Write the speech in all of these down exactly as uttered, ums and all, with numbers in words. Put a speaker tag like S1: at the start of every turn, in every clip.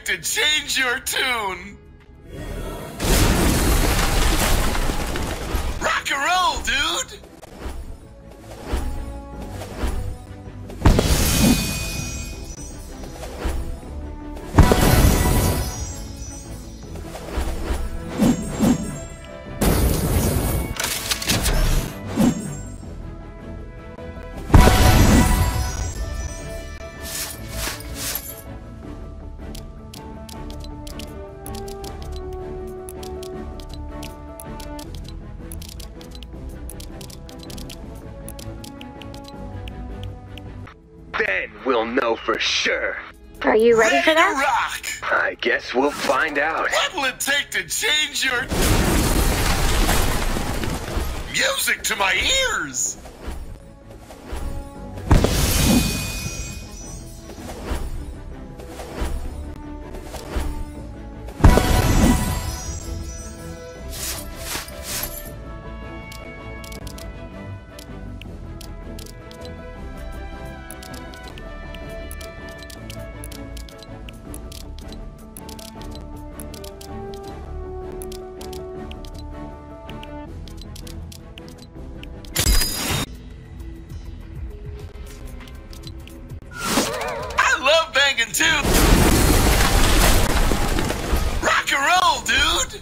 S1: take to change your tune? Rock and roll, dude!
S2: Then we'll know for sure.
S3: Are you ready,
S1: Ready
S3: for that?
S1: to rock!
S2: I guess we'll find out.
S1: What'll it take to change your music to my ears? Too. Rock and roll, dude!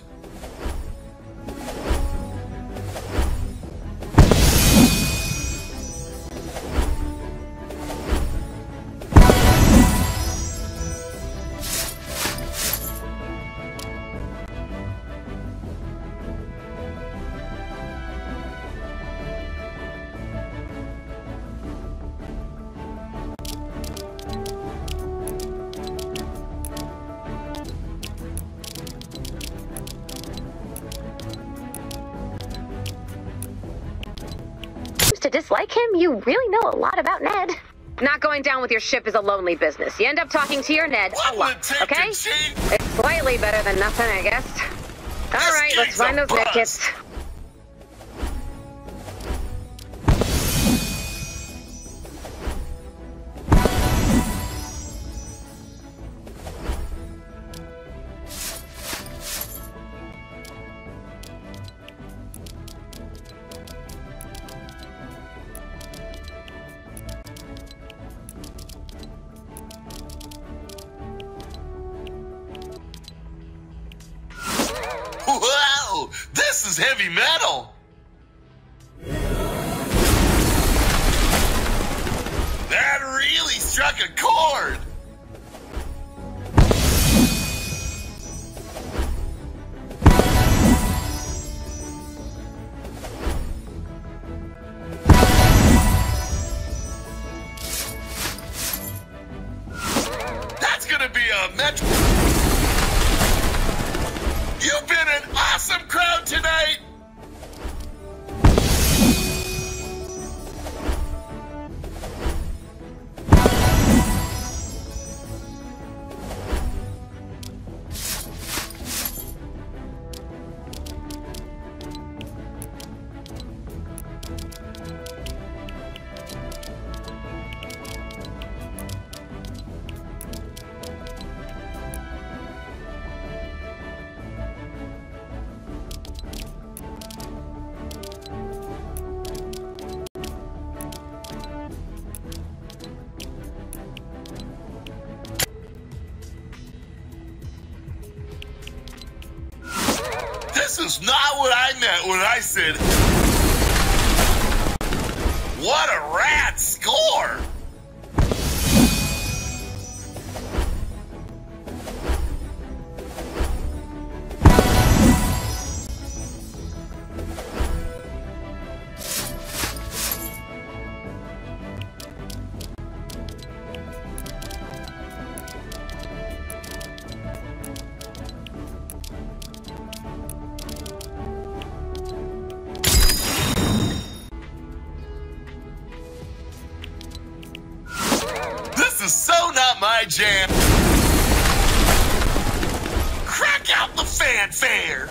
S3: To dislike him, you really know a lot about Ned. Not going down with your ship is a lonely business. You end up talking to your Ned a lot, okay? It's slightly better than nothing, I guess. All right, let's find those med kits.
S1: Wow, this is heavy metal. That really struck a chord. That's gonna be a metro. You've been an awesome crowd tonight! This is not what I meant when I said, what a rad score! This is so not my jam. Crack out the fanfare.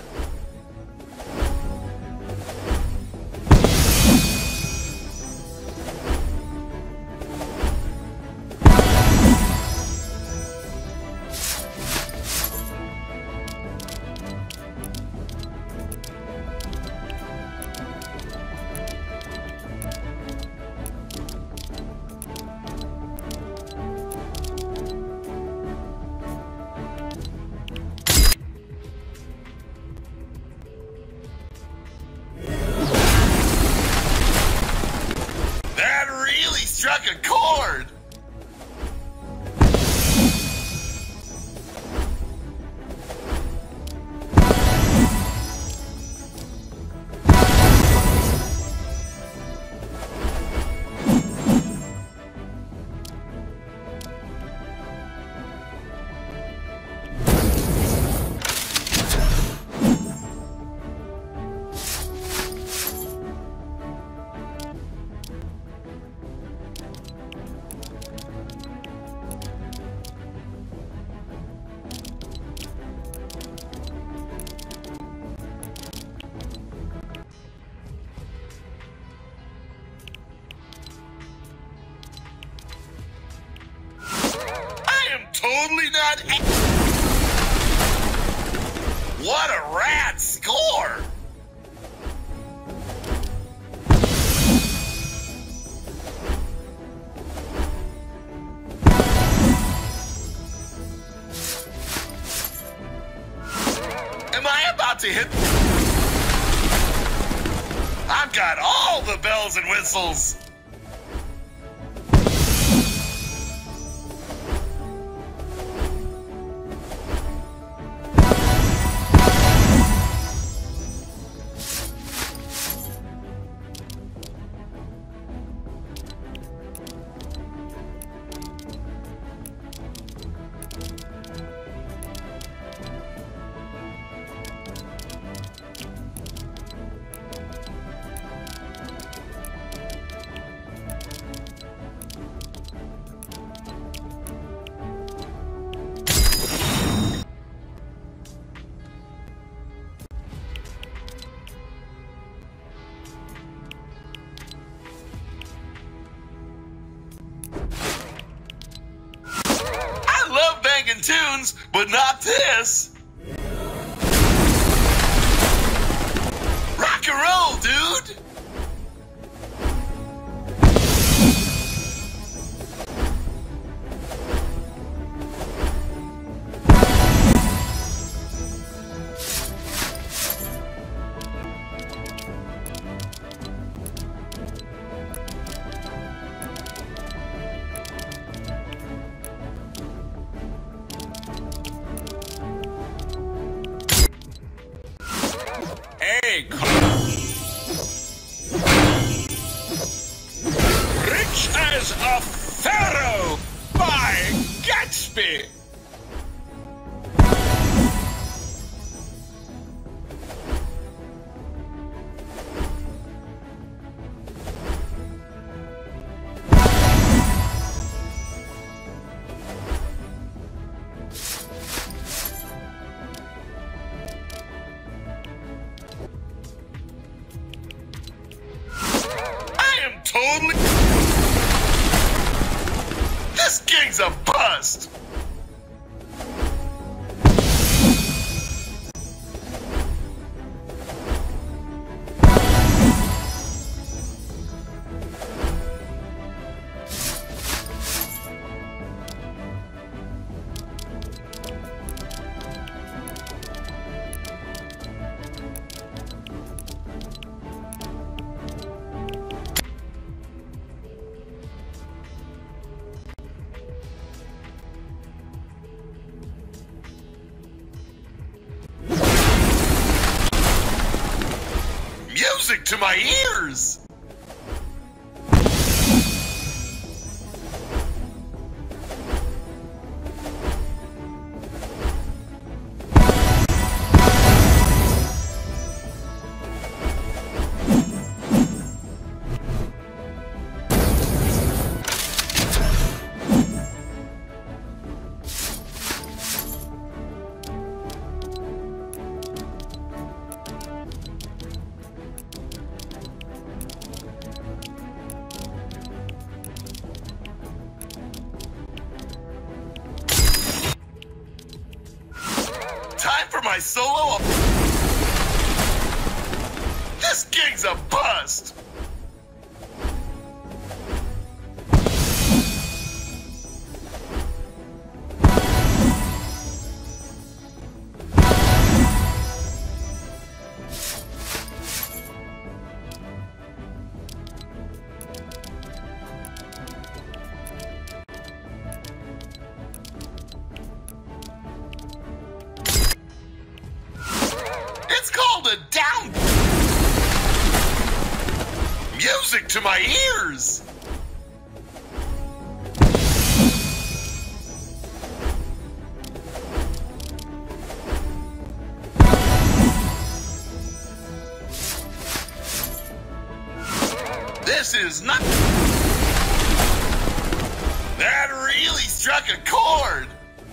S1: bored. Totally not. What a rad score! Am I about to hit? I've got all the bells and whistles. Tunes, but not this. Rock and roll, dude. Rich as a pharaoh by Gatsby. Totally. This gig's a bust. Music to my ears! Time for my solo. This gig's a bust. the down music to my ears. This is not... That really struck a chord.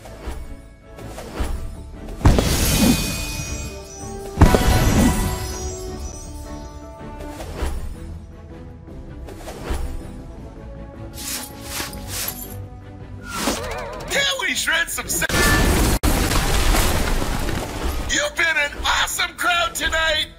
S1: Can we shred some sound? You've been an awesome crowd tonight.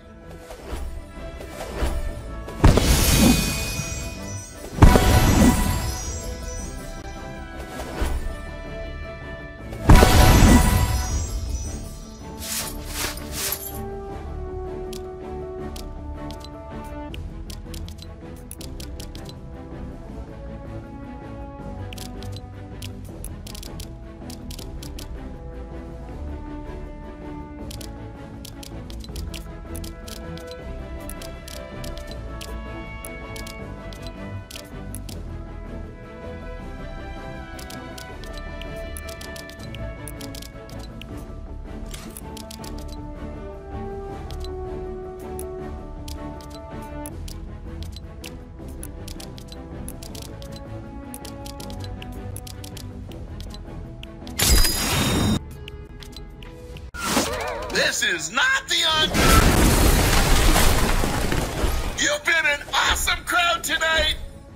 S1: This is not the un... You've been an awesome crowd tonight.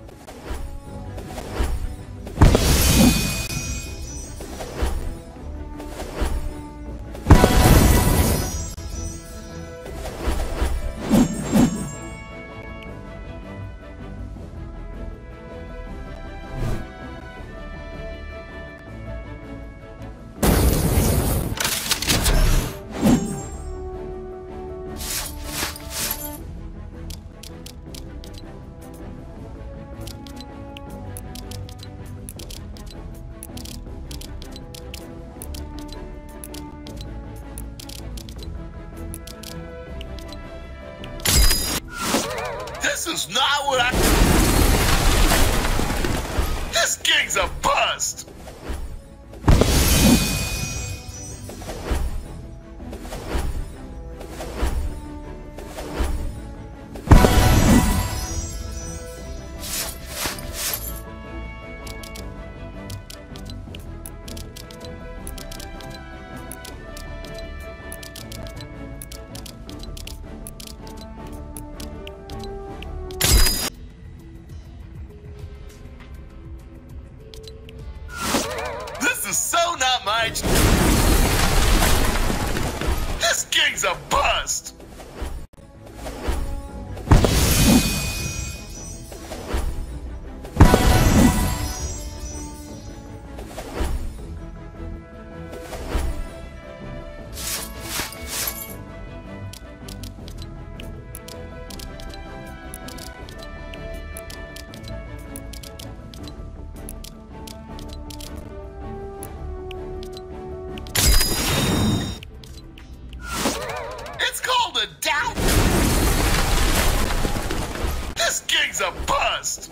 S1: This is not what I... This gig's a bust! This is so not my... This gig's a bust! Down. This gig's a bust.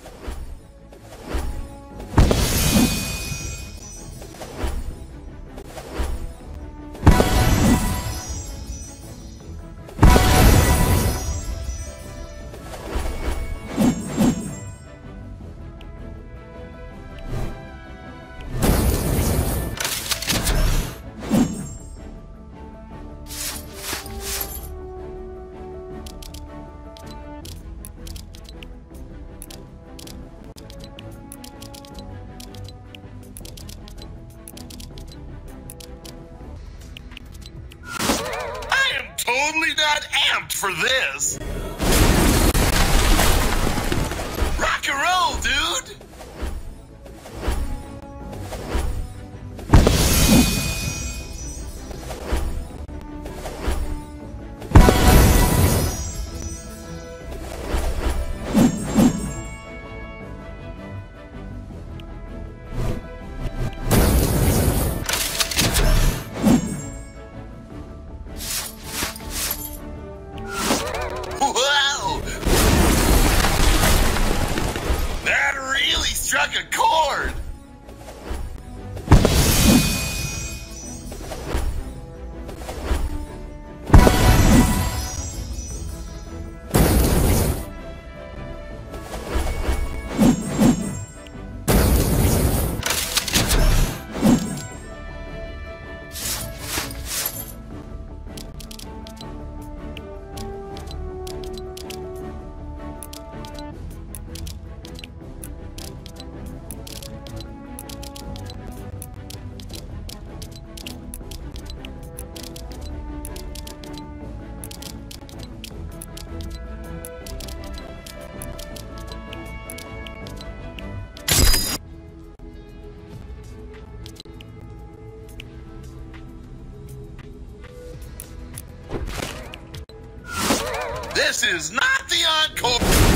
S1: Totally not amped for this. Rock and roll, dude. Wow! That really struck a chord! This is not the encore!